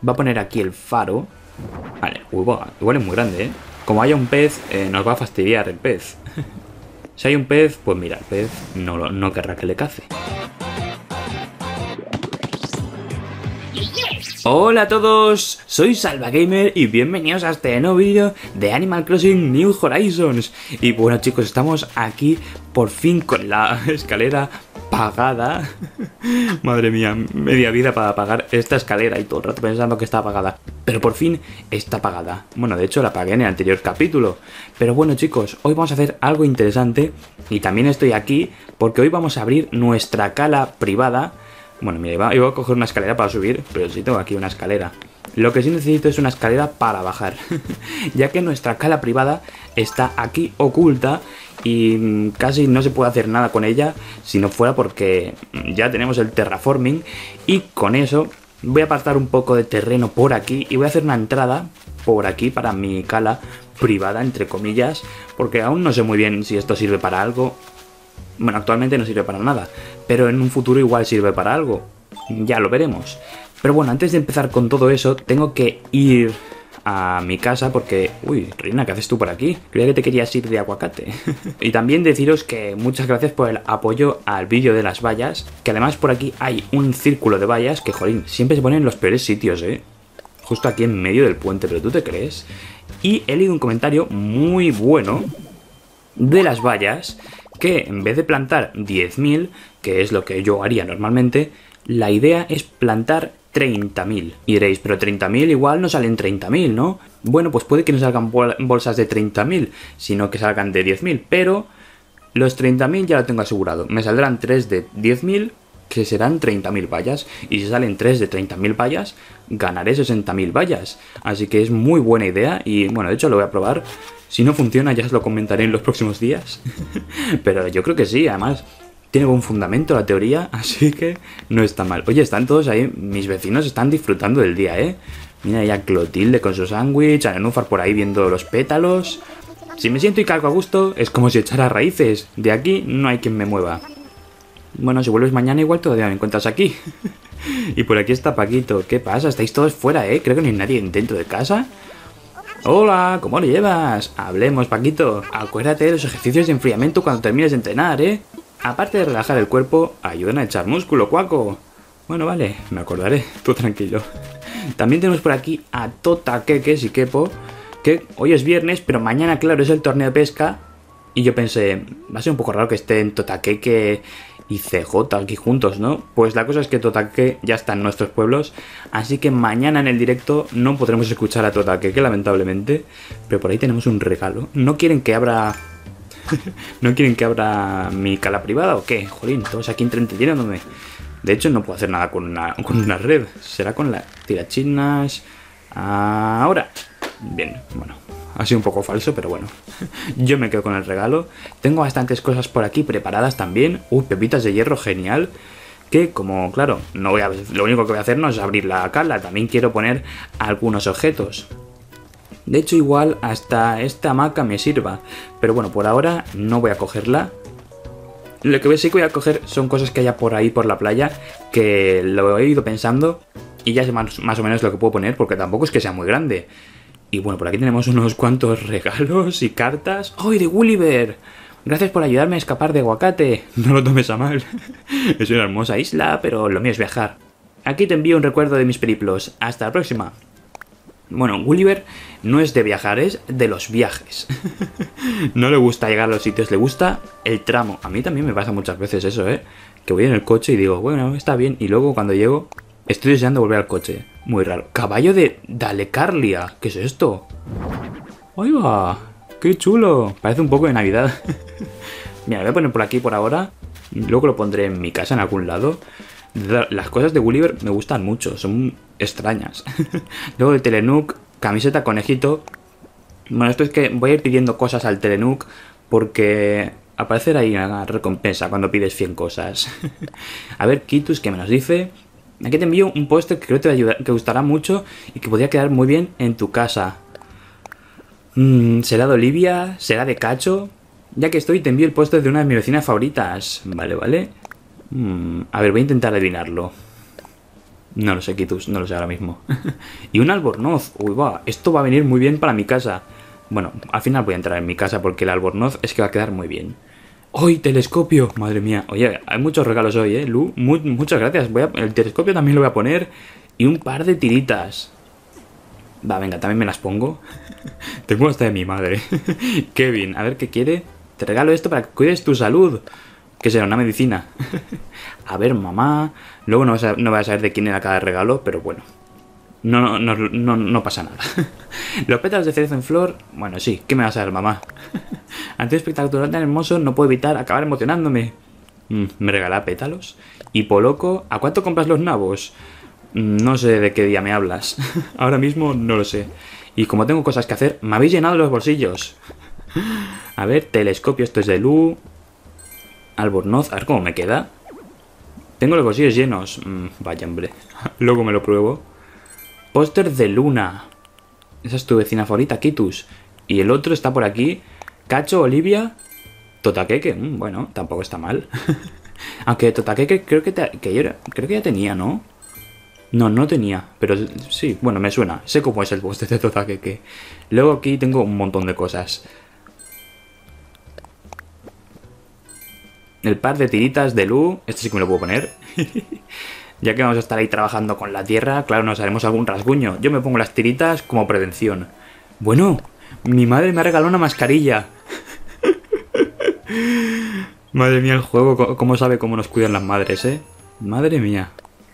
Va a poner aquí el faro. Vale, igual es muy grande, ¿eh? Como haya un pez, nos va a fastidiar el pez. Si hay un pez, pues mira, el pez no querrá que le cace. Hola a todos, soy SalvaGamer y bienvenidos a este nuevo vídeo de Animal Crossing New Horizons. Y bueno chicos, estamos aquí por fin con la escalera pagada. Madre mía, media vida para apagar esta escalera y todo el rato pensando que está apagada. Pero por fin está apagada. Bueno, de hecho la apagué en el anterior capítulo. Pero bueno chicos, hoy vamos a hacer algo interesante. Y también estoy aquí porque hoy vamos a abrir nuestra cala privada. Bueno, mira, iba a coger una escalera para subir, pero sí tengo aquí una escalera. Lo que sí necesito es una escalera para bajar, ya que nuestra cala privada está aquí oculta y casi no se puede hacer nada con ella si no fuera porque ya tenemos el terraforming. Y con eso voy a apartar un poco de terreno por aquí y voy a hacer una entrada por aquí para mi cala privada, entre comillas, porque aún no sé muy bien si esto sirve para algo. Bueno, actualmente no sirve para nada, pero en un futuro igual sirve para algo. Ya lo veremos. Pero bueno, antes de empezar con todo eso, tengo que ir a mi casa porque... Uy, Reina, ¿qué haces tú por aquí? Creía que te querías ir de aguacate. Y también deciros que muchas gracias por el apoyo al vídeo de las vallas, que además por aquí hay un círculo de vallas que, jolín, siempre se ponen en los peores sitios, ¿eh? Justo aquí en medio del puente, ¿pero tú te crees? Y he leído un comentario muy bueno de las vallas, que en vez de plantar 10.000, que es lo que yo haría normalmente, la idea es plantar 30.000. Y diréis, pero 30.000 igual no salen 30.000, ¿no? Bueno, pues puede que no salgan bolsas de 30.000, sino que salgan de 10.000, pero los 30.000 ya lo tengo asegurado. Me saldrán 3 de 10.000, que serán 30.000 vallas, y si salen 3 de 30.000 vallas, ganaré 60.000 vallas. Así que es muy buena idea y bueno, de hecho lo voy a probar. Si no funciona ya os lo comentaré en los próximos días. Pero yo creo que sí, además tiene buen fundamento la teoría, así que no está mal. Oye, están todos ahí, mis vecinos están disfrutando del día, ¿eh? Mira ya Clotilde con su sándwich, a Nenúfar por ahí viendo los pétalos. Si me siento y calco a gusto, es como si echara raíces. De aquí no hay quien me mueva. Bueno, si vuelves mañana igual todavía me encuentras aquí. Y por aquí está Paquito. ¿Qué pasa? Estáis todos fuera, ¿eh? Creo que no hay nadie dentro de casa. Hola, ¿cómo lo llevas? Hablemos, Paquito. Acuérdate de los ejercicios de enfriamiento cuando termines de entrenar, ¿eh? Aparte de relajar el cuerpo, ayudan a echar músculo, cuaco. Bueno, vale, me acordaré. Tú tranquilo. También tenemos por aquí a Totaqueques y Kepo, que hoy es viernes, pero mañana, claro, es el torneo de pesca. Y yo pensé, va a ser un poco raro que estén Totaqueque y CJ aquí juntos, ¿no? Pues la cosa es que Totaqueque ya está en nuestros pueblos, así que mañana en el directo no podremos escuchar a Totaqueque, lamentablemente. Pero por ahí tenemos un regalo. ¿No quieren que abra... ¿No quieren que abra mi cala privada o qué? Jolín, todos aquí entreteniéndome. De hecho no puedo hacer nada con una red. Será con la tirachinas. Ahora. Bien, bueno. Ha sido un poco falso, pero bueno. Yo me quedo con el regalo. Tengo bastantes cosas por aquí preparadas también. Pepitas de hierro, genial. Que como, claro, lo único que voy a hacer no es abrir la cala. También quiero poner algunos objetos. De hecho, igual hasta esta hamaca me sirva. Pero bueno, por ahora no voy a cogerla. Lo que sí que voy a coger son cosas que haya por ahí por la playa, que lo he ido pensando y ya sé más o menos lo que puedo poner, porque tampoco es que sea muy grande. Y bueno, por aquí tenemos unos cuantos regalos y cartas. ¡Oh, de Gulliver! Gracias por ayudarme a escapar de aguacate. No lo tomes a mal. Es una hermosa isla, pero lo mío es viajar. Aquí te envío un recuerdo de mis periplos. Hasta la próxima. Bueno, Gulliver no es de viajar, es de los viajes. No le gusta llegar a los sitios, le gusta el tramo. A mí también me pasa muchas veces eso, ¿eh? Que voy en el coche y digo, bueno, está bien. Y luego cuando llego, estoy deseando volver al coche. Muy raro. Caballo de Dalecarlia. ¿Qué es esto? ¡Ahí va! ¡Qué chulo! Parece un poco de Navidad. Mira, lo voy a poner por aquí por ahora. Luego lo pondré en mi casa en algún lado. Las cosas de Gulliver me gustan mucho, son extrañas. Luego de Telenook, camiseta conejito. Bueno, esto es que voy a ir pidiendo cosas al Telenook porque aparecerá ahí una recompensa cuando pides 100 cosas. A ver, Kitus, ¿qué me nos dice? Aquí te envío un póster que creo que te gustará mucho y que podría quedar muy bien en tu casa. ¿Será de Olivia? ¿Será de Cacho? Ya que estoy, te envío el póster de una de mis vecinas favoritas. Vale, vale. A ver, voy a intentar adivinarlo. No lo sé, Kitus, no lo sé ahora mismo. Y un albornoz. Uy, va, esto va a venir muy bien para mi casa. Bueno, al final voy a entrar en mi casa porque el albornoz es que va a quedar muy bien. ¡Hoy, telescopio! Madre mía. Oye, hay muchos regalos hoy, Lu. Muchas gracias. El telescopio también lo voy a poner. Y un par de tiritas. Va, venga, también me las pongo. Tengo hasta de mi madre. Kevin, a ver qué quiere. Te regalo esto para que cuides tu salud. ¿Qué será? Una medicina. A ver, mamá. Luego no vas a saber de quién era cada regalo, pero bueno. No pasa nada. Los pétalos de cerezo en flor. Bueno, sí, ¿qué me vas a dar, mamá? Ante un espectáculo tan hermoso, no puedo evitar acabar emocionándome. ¿Me regala pétalos? Y Poloco, ¿a cuánto compras los nabos? No sé de qué día me hablas. Ahora mismo no lo sé. Y como tengo cosas que hacer, me habéis llenado los bolsillos. A ver, telescopio, esto es de Lu. Albornoz, a ver cómo me queda. Tengo los bolsillos llenos. Vaya, hombre. Luego me lo pruebo. Póster de Luna. Esa es tu vecina favorita, Kitus. Y el otro está por aquí. Cacho, Olivia. Totakeke. Bueno, tampoco está mal. Aunque Totakeke creo que ya tenía, ¿no? No tenía. Pero sí, bueno, me suena. Sé cómo es el póster de Totakeke. Luego aquí tengo un montón de cosas. El par de tiritas de Lu. Este sí que me lo puedo poner. Ya que vamos a estar ahí trabajando con la tierra, claro, nos haremos algún rasguño. Yo me pongo las tiritas como prevención. Bueno, mi madre me ha regalado una mascarilla. Madre mía, el juego, ¿cómo sabe cómo nos cuidan las madres, eh? Madre mía.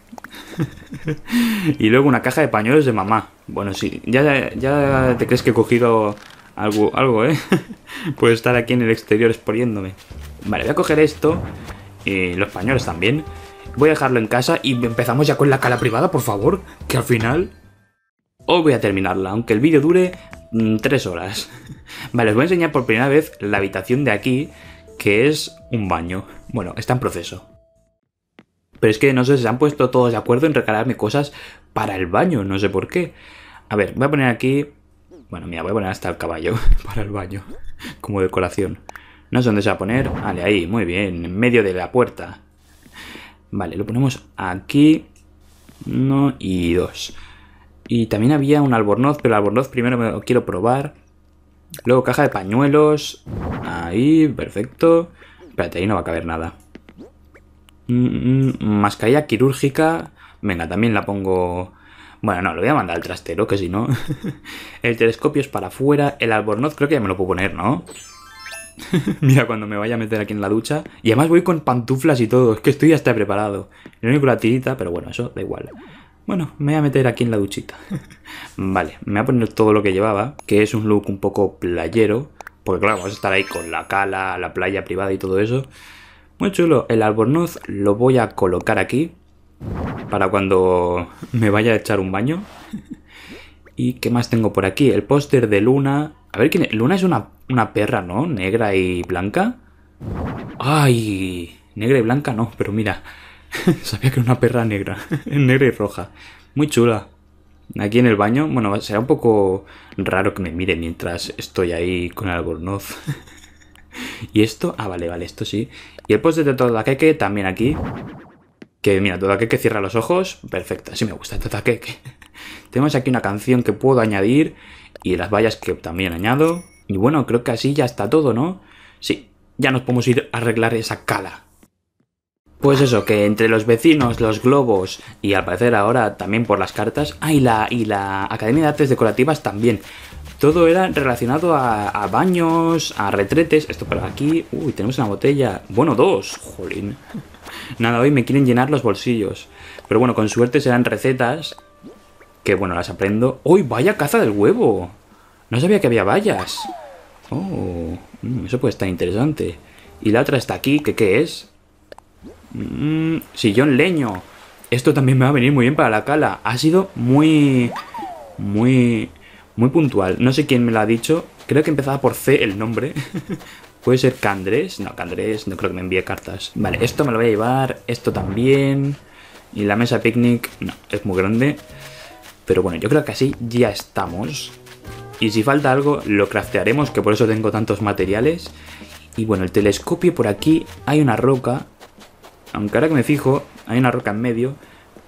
Y luego una caja de pañuelos de mamá. Bueno, sí, ya te crees que he cogido algo, ¿eh? Puedo estar aquí en el exterior exponiéndome. Vale, voy a coger esto. Y los pañuelos también. Voy a dejarlo en casa y empezamos ya con la cala privada, por favor. Que al final... Hoy voy a terminarla, aunque el vídeo dure 3 horas. Vale, os voy a enseñar por primera vez la habitación de aquí, que es un baño. Bueno, está en proceso. Pero es que no sé, se han puesto todos de acuerdo en regalarme cosas para el baño, no sé por qué. A ver, voy a poner aquí... Bueno, mira, voy a poner hasta el caballo para el baño, como decoración. No sé dónde se va a poner. Vale, ahí, muy bien, en medio de la puerta. Vale, lo ponemos aquí. 1 y 2. Y también había un albornoz, pero el albornoz primero me lo quiero probar. Luego caja de pañuelos. Ahí, perfecto. Espérate, ahí no va a caber nada. Mascarilla quirúrgica. Venga, también la pongo... Bueno, no, lo voy a mandar al trastero, que si no... El telescopio es para afuera. El albornoz creo que ya me lo puedo poner, ¿no? Mira, cuando me vaya a meter aquí en la ducha. Y además voy con pantuflas y todo. Es que estoy hasta preparado. Lo único la tirita, pero bueno, eso da igual. Bueno, me voy a meter aquí en la duchita. Vale, me voy a poner todo lo que llevaba, que es un look un poco playero. Porque claro, vamos a estar ahí con la cala, la playa privada y todo eso. Muy chulo. El albornoz lo voy a colocar aquí. Para cuando me vaya a echar un baño. ¿Y qué más tengo por aquí? El póster de Luna. A ver quién es. Luna es una perra, ¿no? Negra y blanca. ¡Ay! Negra y blanca no, pero mira. Sabía que era una perra negra. Negra y roja. Muy chula. Aquí en el baño. Bueno, será un poco raro que me mire mientras estoy ahí con el albornoz. ¿Y esto? Ah, vale, esto sí. Y el póster de Totakeke también aquí. Que mira, Totakeke cierra los ojos. Perfecto, así me gusta Totakeke. Tenemos aquí una canción que puedo añadir. Y las vallas que también añado. Y bueno, creo que así ya está todo, ¿no? Sí, ya nos podemos ir a arreglar esa cala. Pues eso, que entre los vecinos, los globos y al parecer ahora también por las cartas. Ah, y la Academia de Artes Decorativas también. Todo era relacionado a baños, a retretes. Esto por aquí. Uy, tenemos una botella. Bueno, 2. Jolín. Nada, hoy me quieren llenar los bolsillos. Pero bueno, con suerte serán recetas. Que bueno, las aprendo. ¡Uy, vaya caza del huevo! No sabía que había vallas. Oh, eso puede estar interesante. Y la otra está aquí, que ¿qué es? Sillón leño. Esto también me va a venir muy bien para la cala. Ha sido muy puntual. No sé quién me lo ha dicho. Creo que empezaba por C el nombre. ¿Puede ser Candrés? No, Candrés no creo que me envíe cartas. Vale, esto me lo voy a llevar. Esto también. Y la mesa picnic, no, es muy grande. Pero bueno, yo creo que así ya estamos. Y si falta algo, lo craftearemos, que por eso tengo tantos materiales. Y bueno, el telescopio por aquí. Hay una roca. Aunque ahora que me fijo, hay una roca en medio.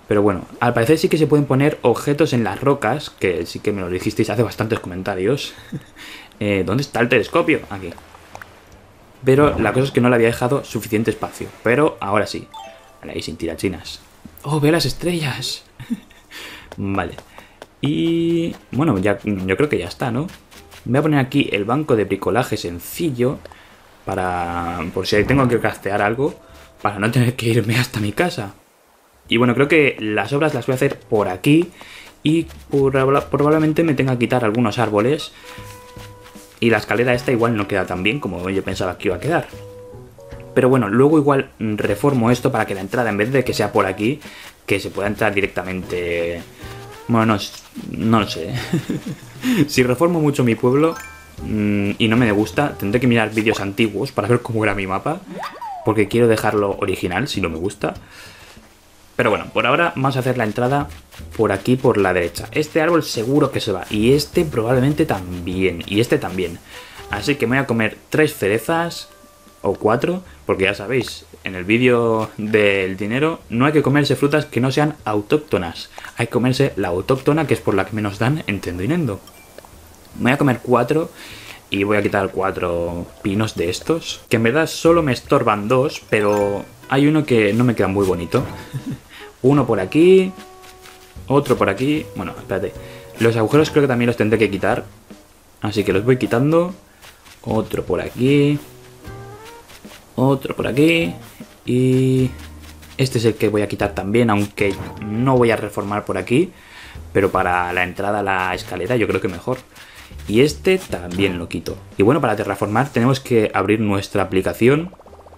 Pero bueno, al parecer sí que se pueden poner objetos en las rocas, que sí que me lo dijisteis hace bastantes comentarios. ¿Dónde está el telescopio? Aquí. Pero la cosa es que no le había dejado suficiente espacio. Pero ahora sí. Vale, ahí sin tirachinas. ¡Oh, veo las estrellas! Vale. Y... bueno, ya, yo creo que ya está, ¿no? Voy a poner aquí el banco de bricolaje sencillo. Por si tengo que craftear algo. Para no tener que irme hasta mi casa. Y bueno, creo que las obras las voy a hacer por aquí. Y probablemente me tenga que quitar algunos árboles. Y la escalera esta igual no queda tan bien como yo pensaba que iba a quedar. Pero bueno, luego igual reformo esto para que la entrada, en vez de que sea por aquí, que se pueda entrar directamente... bueno, no lo sé. Si reformo mucho mi pueblo y no me gusta, tendré que mirar vídeos antiguos para ver cómo era mi mapa. Porque quiero dejarlo original, si no me gusta. Pero bueno, por ahora vamos a hacer la entrada por aquí, por la derecha. Este árbol seguro que se va. Y este probablemente también. Y este también. Así que me voy a comer 3 cerezas. O 4. Porque ya sabéis, en el vídeo del dinero no hay que comerse frutas que no sean autóctonas. Hay que comerse la autóctona, que es por la que menos dan en Tendinendo. Me voy a comer 4. Y voy a quitar 4 pinos de estos. Que en verdad solo me estorban 2. Pero hay uno que no me queda muy bonito. Uno por aquí. Otro por aquí. Bueno, espérate. Los agujeros creo que también los tendré que quitar. Así que los voy quitando. Otro por aquí. Otro por aquí. Y... este es el que voy a quitar también. Aunque no voy a reformar por aquí. Pero para la entrada a la escalera yo creo que mejor. Y este también lo quito. Y bueno, para terraformar tenemos que abrir nuestra aplicación.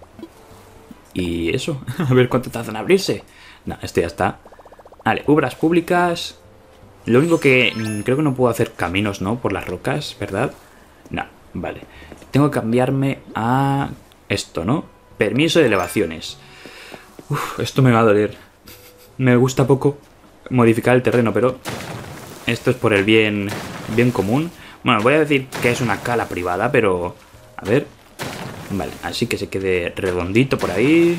Y eso. A ver cuánto tarda en abrirse. No, este ya está. Vale, obras públicas. Lo único que creo que no puedo hacer caminos, ¿no? Por las rocas, ¿verdad? No, vale. Tengo que cambiarme a esto, ¿no? Permiso de elevaciones. Uf, esto me va a doler. Me gusta poco modificar el terreno, pero esto es por el bien común. Bueno, voy a decir que es una cala privada, pero... a ver. Vale, así que se quede redondito por ahí.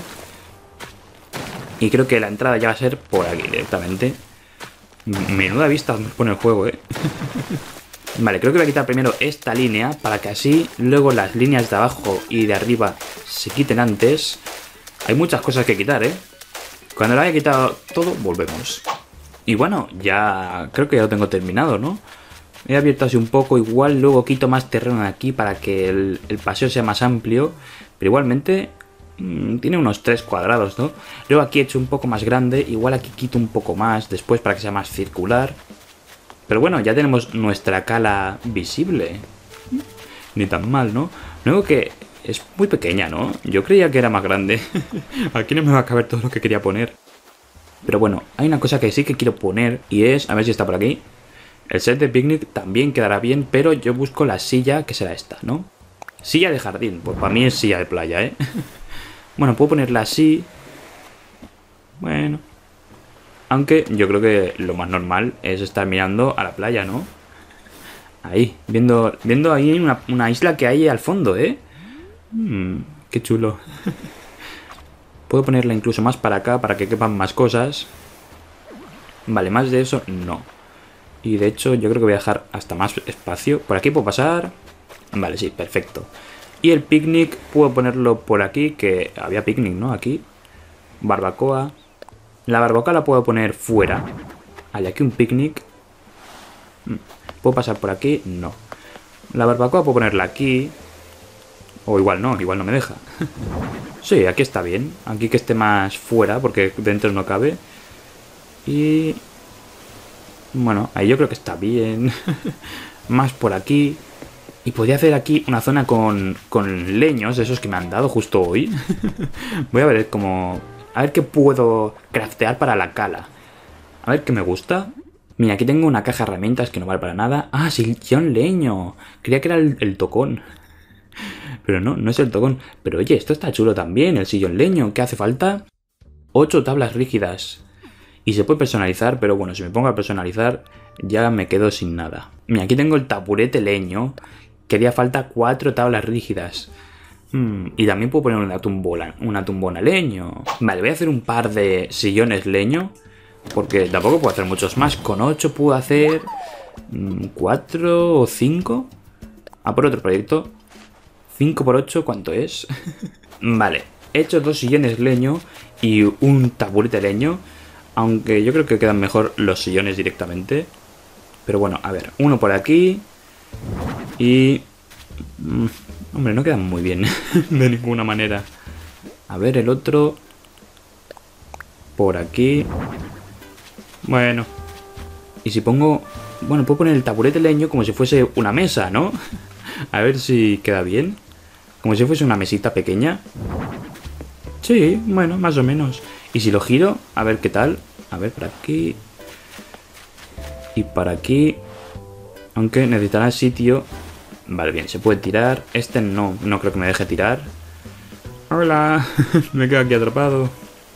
Y creo que la entrada ya va a ser por aquí directamente. Menuda vista nos pone el juego, ¿eh? Vale, creo que voy a quitar primero esta línea para que así luego las líneas de abajo y de arriba se quiten antes. Hay muchas cosas que quitar, ¿eh? Cuando lo haya quitado todo, volvemos. Y bueno, ya creo que ya lo tengo terminado, ¿no? He abierto así un poco, igual luego quito más terreno de aquí para que el paseo sea más amplio. Pero igualmente tiene unos 3 cuadrados, ¿no? Luego aquí he hecho un poco más grande, igual aquí quito un poco más después para que sea más circular. Pero bueno, ya tenemos nuestra cala visible. Ni tan mal, ¿no? Luego que es muy pequeña, ¿no? Yo creía que era más grande. Aquí no me va a caber todo lo que quería poner. Pero bueno, hay una cosa que sí que quiero poner y es, a ver si está por aquí. El set de picnic también quedará bien, pero yo busco la silla, que será esta, ¿no? Silla de jardín, pues para mí es silla de playa, ¿eh? Bueno, puedo ponerla así. Bueno. Aunque yo creo que lo más normal es estar mirando a la playa, ¿no? Ahí, viendo ahí una isla que hay al fondo, ¿eh? Qué chulo. Puedo ponerla incluso más para acá para que quepan más cosas. Vale, más de eso no. Y de hecho yo creo que voy a dejar hasta más espacio. Por aquí puedo pasar. Vale, sí, perfecto. Y el picnic puedo ponerlo por aquí, que había picnic, ¿no? Aquí. Barbacoa. La barbacoa la puedo poner fuera. Hay aquí un picnic. ¿Puedo pasar por aquí? No. La barbacoa puedo ponerla aquí. O igual no me deja. Sí, aquí está bien. Aquí que esté más fuera, porque dentro no cabe. Y... bueno, ahí yo creo que está bien. Más por aquí. Y podría hacer aquí una zona con leños, esos que me han dado justo hoy. Voy a ver cómo... a ver qué puedo craftear para la cala. A ver qué me gusta. Mira, aquí tengo una caja de herramientas que no vale para nada. Ah, sillón leño. Creía que era el tocón. Pero no es el tocón. Pero oye, esto está chulo también, el sillón leño. ¿Qué hace falta? 8 tablas rígidas. Y se puede personalizar, pero bueno, si me pongo a personalizar ya me quedo sin nada. Mira, aquí tengo el taburete leño, que haría falta 4 tablas rígidas. Y también puedo poner una tumbona leño. Vale, voy a hacer un par de sillones leño porque tampoco puedo hacer muchos más. Con 8 puedo hacer 4 o 5. A por otro proyecto. 5 por 8, ¿cuánto es? Vale, he hecho 2 sillones leño y un taburete leño. Aunque yo creo que quedan mejor los sillones directamente. Pero bueno, a ver, uno por aquí. Y... hombre, no quedan muy bien. De ninguna manera. A ver, el otro... por aquí. Bueno. Y si pongo... bueno, puedo poner el taburete leño como si fuese una mesa, ¿no? A ver si queda bien. Como si fuese una mesita pequeña. Sí, bueno, más o menos. Y si lo giro, a ver qué tal. A ver, por aquí. Y para aquí. Aunque necesitará sitio. Vale, bien, se puede tirar. Este no creo que me deje tirar. Hola, me quedo aquí atrapado.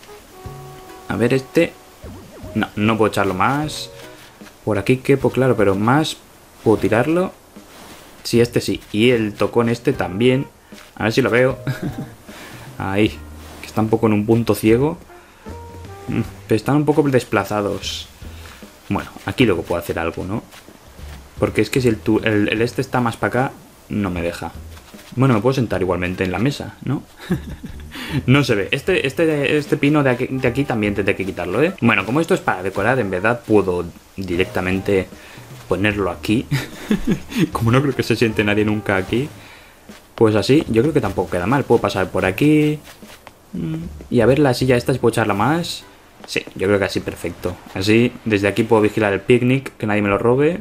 A ver, este. No puedo echarlo más. Por aquí quepo, claro, pero más. ¿Puedo tirarlo? Sí, este sí. Y el tocón este también. A ver si lo veo. Ahí. Que está un poco en un punto ciego. Pero están un poco desplazados. Bueno, aquí luego puedo hacer algo, ¿no? Porque es que si el este está más para acá, no me deja. Bueno, me puedo sentar igualmente en la mesa, ¿no? No se ve. Este pino de aquí también tendré que quitarlo, ¿eh? Bueno, como esto es para decorar, en verdad puedo directamente ponerlo aquí. Como no creo que se siente nadie nunca aquí. Pues así, yo creo que tampoco queda mal. Puedo pasar por aquí. Y a ver la silla esta, si puedo echarla más. Sí, yo creo que así perfecto. Así, desde aquí puedo vigilar el picnic, que nadie me lo robe.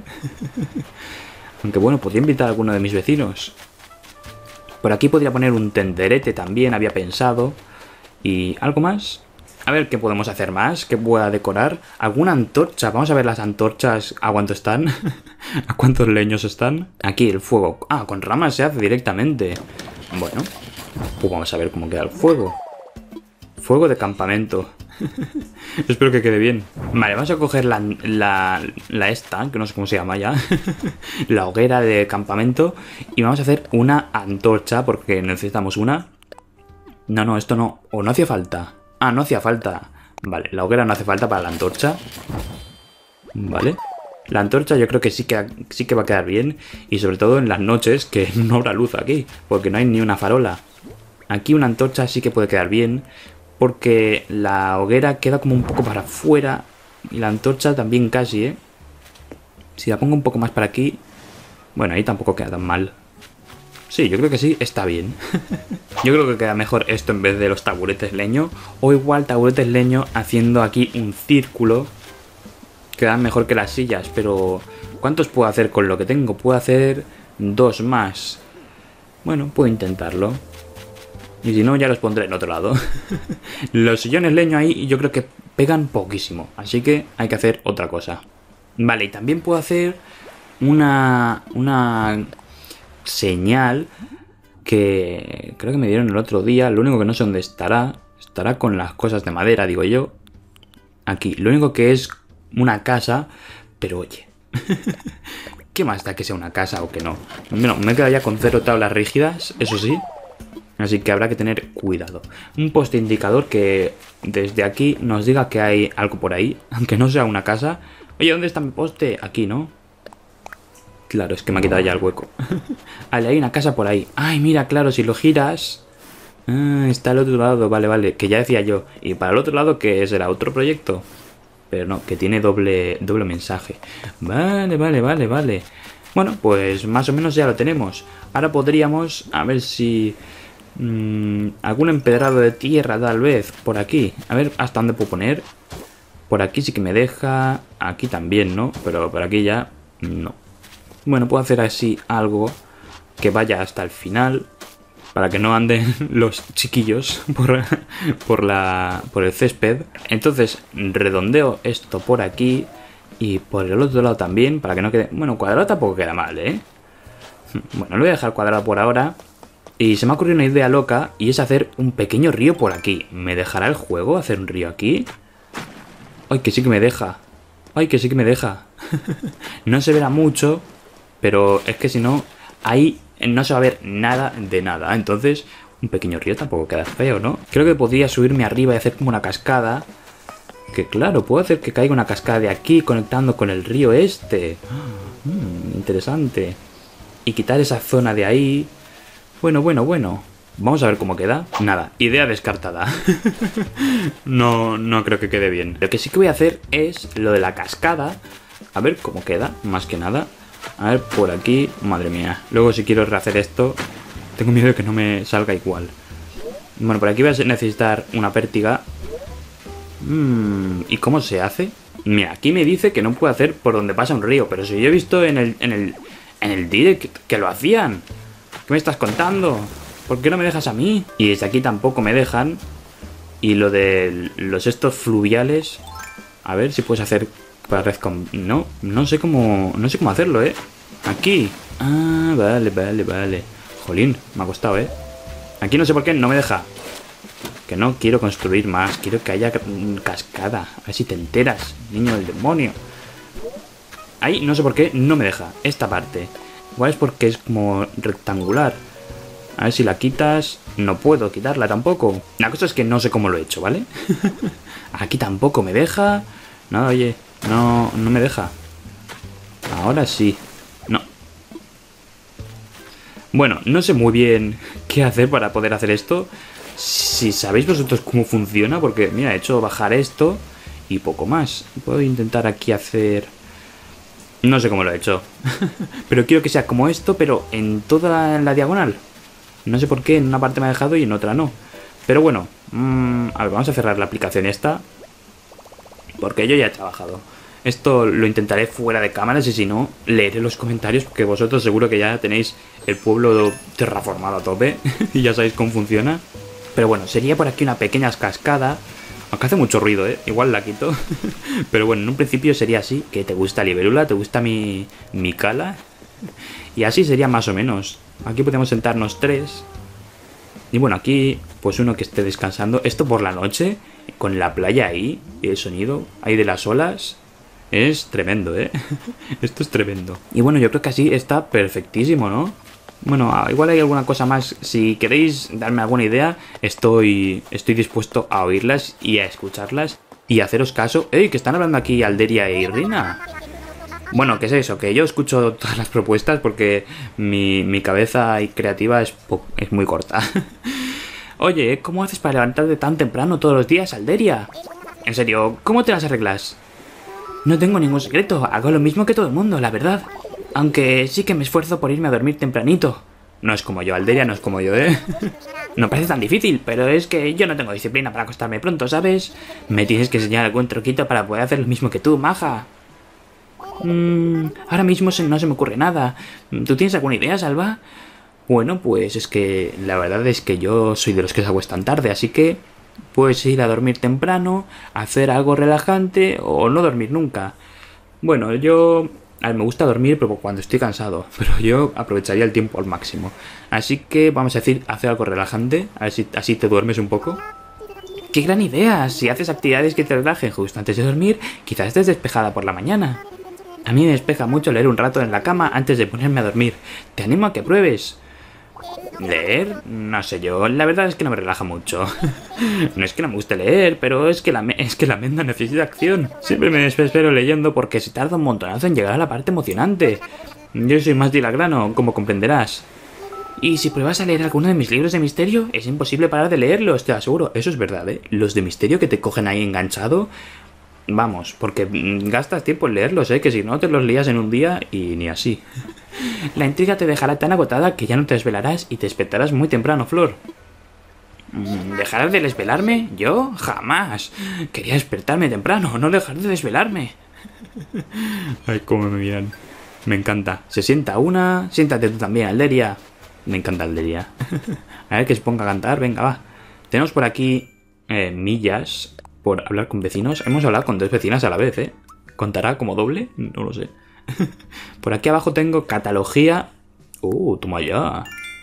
Aunque bueno, podría invitar a alguno de mis vecinos. Por aquí podría poner un tenderete también, había pensado. ¿Y algo más? A ver qué podemos hacer más, qué pueda decorar. ¿Alguna antorcha? Vamos a ver las antorchas, ¿a cuánto están? ¿A cuántos leños están? Aquí, el fuego. Ah, con ramas se hace directamente. Bueno, pues vamos a ver cómo queda el fuego. Fuego de campamento. Espero que quede bien. Vale, vamos a coger la esta, que no sé cómo se llama ya. La hoguera de campamento. Y vamos a hacer una antorcha, porque necesitamos una. No, esto no. O no hacía falta. Ah, no hacía falta. Vale, la hoguera no hace falta para la antorcha. Vale. La antorcha yo creo que sí que va a quedar bien. Y sobre todo en las noches, que no habrá luz aquí, porque no hay ni una farola. Aquí una antorcha sí que puede quedar bien, porque la hoguera queda como un poco para afuera. Y la antorcha también casi, ¿eh? Si la pongo un poco más para aquí... bueno, ahí tampoco queda tan mal. Sí, yo creo que sí, está bien. Yo creo que queda mejor esto en vez de los taburetes leño. O igual taburetes leño haciendo aquí un círculo. Quedan mejor que las sillas, pero... ¿cuántos puedo hacer con lo que tengo? Puedo hacer 2 más. Bueno, puedo intentarlo. Y si no, ya los pondré en otro lado. Los sillones leño ahí yo creo que pegan poquísimo. Así que hay que hacer otra cosa. Vale, y también puedo hacer una señal que creo que me dieron el otro día. Lo único que no sé dónde estará. Estará con las cosas de madera, digo yo. Aquí. Lo único que es una casa. Pero oye. ¿Qué más da que sea una casa o que no? Bueno, me he quedado ya con 0 tablas rígidas, eso sí. Así que habrá que tener cuidado. Un poste indicador que desde aquí nos diga que hay algo por ahí. Aunque no sea una casa. Oye, ¿dónde está mi poste? Aquí, ¿no? Claro, es que me ha quitado ya el hueco. Vale, hay una casa por ahí. Ay, mira, claro, si lo giras... ah, está al otro lado, vale. Que ya decía yo. Y para el otro lado, ¿qué será? ¿Otro proyecto? Pero no, que tiene doble mensaje. Vale. Bueno, pues más o menos ya lo tenemos. Ahora podríamos... a ver si... algún empedrado de tierra tal vez. Por aquí. A ver hasta dónde puedo poner. Por aquí sí que me deja. Aquí también, ¿no? Pero por aquí ya no. Bueno, puedo hacer así algo que vaya hasta el final. Para que no anden los chiquillos por el césped. Entonces redondeo esto por aquí. Y por el otro lado también. Para que no quede... bueno, cuadrado tampoco queda mal, ¿eh? Bueno, lo voy a dejar cuadrado por ahora. Y se me ha ocurrido una idea loca. Y es hacer un pequeño río por aquí. ¿Me dejará el juego hacer un río aquí? ¡Ay, que sí que me deja! ¡Ay, que sí que me deja! No se verá mucho. Pero es que si no... ahí no se va a ver nada de nada. Entonces, un pequeño río tampoco queda feo, ¿no? Creo que podría subirme arriba y hacer como una cascada. Que claro, puedo hacer que caiga una cascada de aquí conectando con el río este. Interesante. Y quitar esa zona de ahí. Bueno. Vamos a ver cómo queda. Nada, idea descartada. No creo que quede bien. Lo que sí que voy a hacer es lo de la cascada. A ver cómo queda, más que nada. A ver, por aquí. Madre mía. Luego si quiero rehacer esto, tengo miedo de que no me salga igual. Bueno, por aquí voy a necesitar una pértiga. ¿Y cómo se hace? Mira, aquí me dice que no puedo hacer por donde pasa un río. Pero si yo he visto en el direct que lo hacían. ¿Qué me estás contando? ¿Por qué no me dejas a mí? Y desde aquí tampoco me dejan. Y lo de los estos fluviales. A ver si puedes hacer para red con... No sé cómo hacerlo, ¿eh? Aquí. Ah, vale. Jolín, me ha costado, ¿eh? Aquí no sé por qué no me deja. Que no quiero construir más. Quiero que haya cascada. A ver si te enteras, niño del demonio. Ahí no sé por qué no me deja. Esta parte. Igual es porque es como rectangular. A ver si la quitas. No puedo quitarla tampoco. La cosa es que no sé cómo lo he hecho, ¿vale? Aquí tampoco me deja. No, oye. No me deja. Ahora sí. No. Bueno, no sé muy bien qué hacer para poder hacer esto. Si sabéis vosotros cómo funciona. Porque, mira, he hecho bajar esto y poco más. Puedo intentar aquí hacer... No sé cómo lo he hecho. Pero quiero que sea como esto, pero en toda la diagonal. No sé por qué en una parte me ha dejado y en otra no. Pero bueno, a ver, vamos a cerrar la aplicación esta. Porque yo ya he trabajado. Esto lo intentaré fuera de cámaras y si no, leeré los comentarios. Porque vosotros seguro que ya tenéis el pueblo terraformado a tope. Y ya sabéis cómo funciona. Pero bueno, sería por aquí una pequeña cascada. Aunque hace mucho ruido, ¿eh? Igual la quito. Pero bueno, en un principio sería así. Que te gusta Libélula, te gusta mi cala. Y así sería más o menos. Aquí podemos sentarnos 3. Y bueno, aquí pues uno que esté descansando. Esto por la noche, con la playa ahí, y el sonido ahí de las olas. Es tremendo, ¿eh? Esto es tremendo. Y bueno, yo creo que así está perfectísimo, ¿no? Bueno, igual hay alguna cosa más. Si queréis darme alguna idea, estoy dispuesto a oírlas y a escucharlas. Y a haceros caso. ¡Ey! Que están hablando aquí Alderia e Irina. Bueno, ¿qué es eso? Que yo escucho todas las propuestas porque mi cabeza creativa es muy corta. Oye, ¿cómo haces para levantarte tan temprano todos los días, Alderia? En serio, ¿cómo te las arreglas? No tengo ningún secreto, hago lo mismo que todo el mundo, la verdad. Aunque sí que me esfuerzo por irme a dormir tempranito. No es como yo, Alderia, no es como yo, ¿eh? No parece tan difícil, pero es que yo no tengo disciplina para acostarme pronto, ¿sabes? Me tienes que enseñar algún truquito para poder hacer lo mismo que tú, maja. Ahora mismo no se me ocurre nada. ¿Tú tienes alguna idea, Salva? Bueno, pues es que la verdad es que yo soy de los que se acuestan tarde, así que puedes ir a dormir temprano, hacer algo relajante o no dormir nunca. Bueno, a ver, me gusta dormir pero cuando estoy cansado, pero yo aprovecharía el tiempo al máximo. Así que vamos a decir, hacer algo relajante, a ver si así te duermes un poco. ¡Qué gran idea! Si haces actividades que te relajen justo antes de dormir, quizás estés despejada por la mañana. A mí me despeja mucho leer un rato en la cama antes de ponerme a dormir. Te animo a que pruebes. ¿Leer? No sé yo, la verdad es que no me relaja mucho. No es que no me guste leer, pero es que la mente necesita acción. Siempre me desespero leyendo porque se tarda un montonazo en llegar a la parte emocionante. Yo soy más al grano, como comprenderás. Y si pruebas a leer alguno de mis libros de misterio, es imposible parar de leerlos, te aseguro. Eso es verdad, ¿eh? Los de misterio que te cogen ahí enganchado... Vamos, porque gastas tiempo en leerlos, ¿eh? Que si no te los lías en un día y ni así. La intriga te dejará tan agotada que ya no te desvelarás y te despertarás muy temprano, Flor. ¿Dejarás de desvelarme? ¿Yo? ¡Jamás! Quería despertarme temprano, no dejar de desvelarme. Ay, cómo me miran. Me encanta. Se sienta una... Siéntate tú también, Alderia. Me encanta Alderia. A ver que se ponga a cantar, venga, va. Tenemos por aquí millas... por hablar con vecinos. Hemos hablado con 2 vecinas a la vez, ¿eh? ¿Contará como doble? No lo sé. Por aquí abajo tengo catalogía. Toma ya.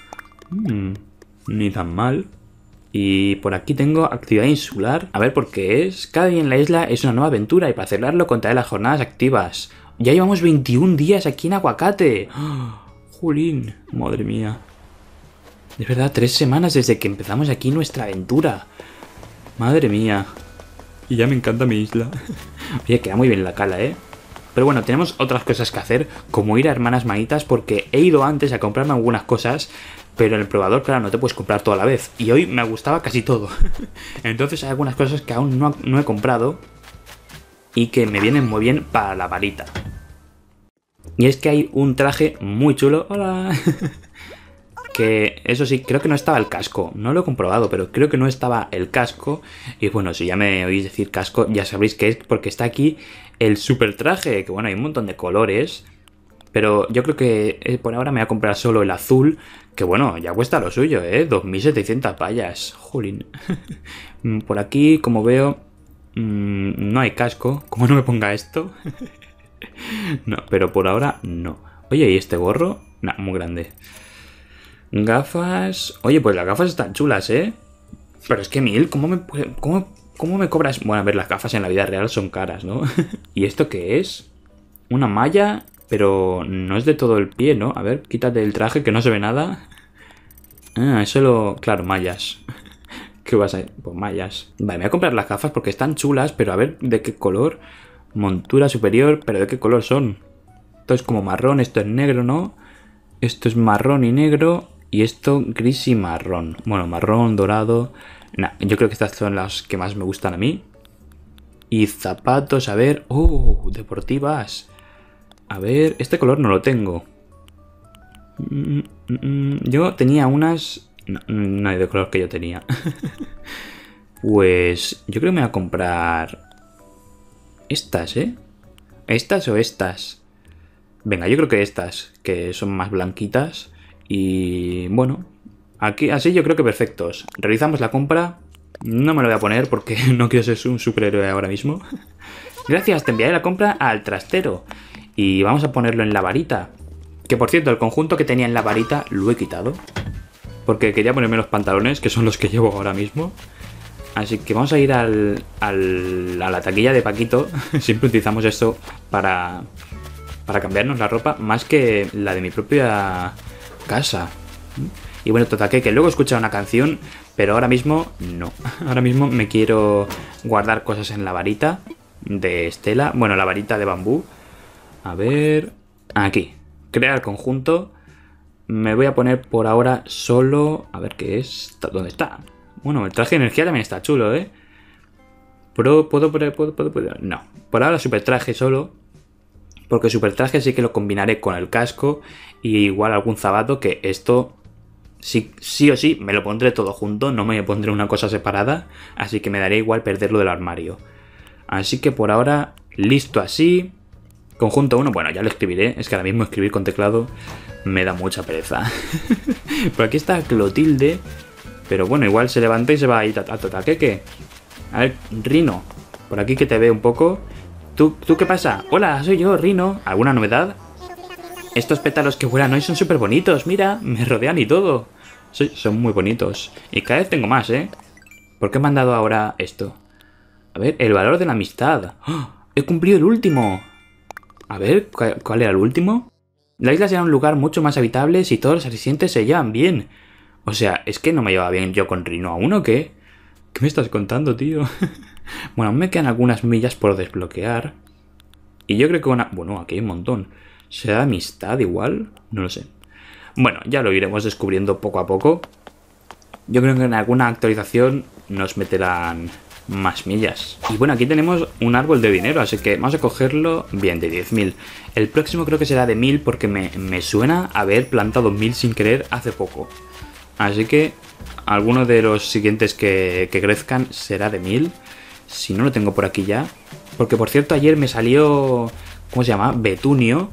Ni tan mal. Y por aquí tengo actividad insular. A ver por qué es. Cada día en la isla es una nueva aventura y para celebrarlo contaré las jornadas activas. Ya llevamos 21 días aquí en Aguacate. Jolín, madre mía. De verdad, 3 semanas desde que empezamos aquí nuestra aventura. Madre mía. Y ya me encanta mi isla. Oye, queda muy bien la cala, ¿eh? Pero bueno, tenemos otras cosas que hacer, como ir a Hermanas Manitas, porque he ido antes a comprarme algunas cosas, pero en el probador, claro, no te puedes comprar todo a la vez. Y hoy me gustaba casi todo. Entonces hay algunas cosas que aún no he comprado y que me vienen muy bien para la varita. Y es que hay un traje muy chulo. ¡Hola! Que eso sí, creo que no estaba el casco. No lo he comprobado, pero creo que no estaba el casco. Y bueno, si ya me oís decir casco, ya sabréis que es porque está aquí el super traje. Que bueno, hay un montón de colores. Pero yo creo que por ahora me voy a comprar solo el azul. Que bueno, ya cuesta lo suyo, ¿eh? 2700 payas. Jolín. Por aquí, como veo, no hay casco. ¿Cómo no me ponga esto? No, pero por ahora no. Oye, ¿y este gorro? No, muy grande. Gafas... Oye, pues las gafas están chulas, ¿eh? Pero es que 1000, ¿cómo me cobras? Bueno, a ver, las gafas en la vida real son caras, ¿no? ¿Y esto qué es? Una malla, pero no es de todo el pie, ¿no? A ver, quítate el traje que no se ve nada. Ah, eso lo... Claro, mallas. ¿Qué vas a...? Pues mallas. Vale, me voy a comprar las gafas porque están chulas, pero a ver, ¿de qué color? Montura superior, pero ¿de qué color son? Esto es como marrón, esto es negro, ¿no? Esto es marrón y negro... Y esto gris y marrón. Bueno, marrón, dorado. Nah, yo creo que estas son las que más me gustan a mí. Y zapatos, a ver. ¡Oh! Deportivas. A ver, este color no lo tengo. Yo tenía unas... No, no hay de color que yo tenía. Pues yo creo que me voy a comprar... Estas, ¿eh? ¿Estas o estas? Venga, yo creo que estas, que son más blanquitas. Y bueno, aquí así yo creo que perfectos. Realizamos la compra. No me lo voy a poner porque no quiero ser un superhéroe ahora mismo. Gracias, te enviaré la compra al trastero. Y vamos a ponerlo en la varita. Que por cierto, el conjunto que tenía en la varita lo he quitado. Porque quería ponerme los pantalones, que son los que llevo ahora mismo. Así que vamos a ir a la taquilla de Paquito. Siempre utilizamos esto para cambiarnos la ropa, más que la de mi propia... casa. Y bueno, total, que luego he escuchado una canción, pero ahora mismo no. Ahora mismo me quiero guardar cosas en la varita de Estela. Bueno, la varita de bambú. A ver... Aquí. Crear conjunto. Me voy a poner por ahora solo... A ver qué es... ¿Dónde está? Bueno, el traje de energía también está chulo, ¿eh? ¿Puedo poner? No. Por ahora super traje solo. Porque super traje sí que lo combinaré con el casco y igual algún zapato, que esto sí o sí me lo pondré todo junto, no me pondré una cosa separada, así que me daré igual perderlo del armario. Así que por ahora, listo así. Conjunto 1, bueno, ya lo escribiré, es que ahora mismo escribir con teclado me da mucha pereza. Por aquí está Clotilde, pero bueno, igual se levanta y se va a ir a Totaqueque. A ver, Rino, por aquí que te ve un poco... ¿Tú qué pasa? Hola, soy yo, Rino. ¿Alguna novedad? Estos pétalos que vuelan hoy son súper bonitos, mira, me rodean y todo. Son muy bonitos. Y cada vez tengo más, ¿eh? ¿Por qué me han dado ahora esto? A ver, el valor de la amistad. ¡Oh! ¡He cumplido el último! A ver, ¿cuál era el último? La isla será un lugar mucho más habitable si todos los asistentes se llevan bien. O sea, ¿es que no me llevaba bien yo con Rino aún o qué? ¿Qué me estás contando, tío? Bueno, me quedan algunas millas por desbloquear. Y yo creo que una... Bueno, aquí hay un montón. ¿Será amistad igual? No lo sé. Bueno, ya lo iremos descubriendo poco a poco. Yo creo que en alguna actualización nos meterán más millas. Y bueno, aquí tenemos un árbol de dinero, así que vamos a cogerlo bien, de 10.000. El próximo creo que será de 1000 porque me suena haber plantado 1000 sin querer hace poco. Así que alguno de los siguientes que crezcan será de 1000. Si no lo tengo por aquí ya. Porque por cierto ayer me salió... ¿Cómo se llama? Betunio.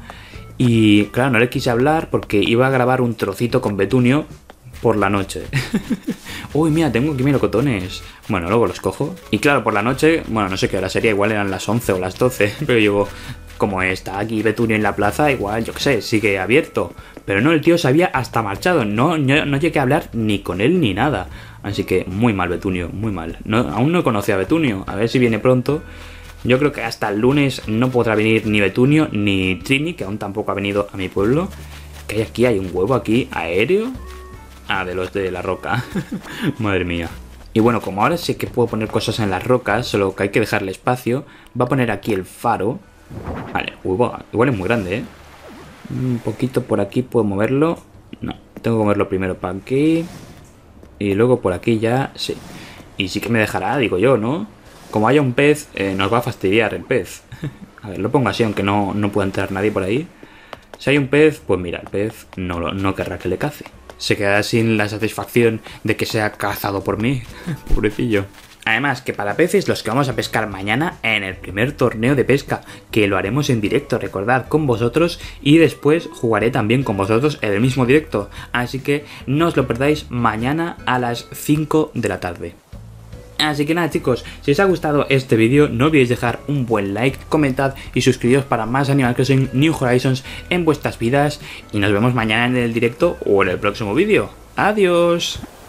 Y claro, no le quise hablar porque iba a grabar un trocito con Betunio por la noche. Uy, mira, tengo aquí melocotones. Bueno, luego los cojo. Y claro, por la noche, bueno, no sé qué hora sería, igual eran las 11 o las 12. Pero digo, como está aquí Betunio en la plaza, igual, yo qué sé, sigue abierto. Pero no, el tío se había hasta marchado. No llegué a hablar ni con él ni nada. Así que muy mal Betunio, muy mal. Aún no conocí a Betunio. A ver si viene pronto. Yo creo que hasta el lunes no podrá venir ni Betunio ni Trini, que aún tampoco ha venido a mi pueblo. Que hay un huevo aquí aéreo. Ah, de los de la roca. Madre mía. Y bueno, como ahora sí que puedo poner cosas en las rocas, solo que hay que dejarle espacio, va a poner aquí el faro. Vale, igual es muy grande, ¿eh? Un poquito por aquí puedo moverlo. No, tengo que moverlo primero para aquí. Y luego por aquí ya, sí. Y sí que me dejará, digo yo, ¿no? Como haya un pez, nos va a fastidiar el pez. A ver, lo pongo así, aunque no pueda entrar nadie por ahí. Si hay un pez, pues mira, el pez no querrá que le cace. Se quedará sin la satisfacción de que sea cazado por mí. Pobrecillo. Además, que para peces los que vamos a pescar mañana en el primer torneo de pesca, que lo haremos en directo, recordad, con vosotros, y después jugaré también con vosotros en el mismo directo. Así que no os lo perdáis mañana a las 5 de la tarde. Así que nada chicos, si os ha gustado este vídeo no olvidéis dejar un buen like, comentad y suscribiros para más Animal Crossing New Horizons en vuestras vidas y nos vemos mañana en el directo o en el próximo vídeo. ¡Adiós!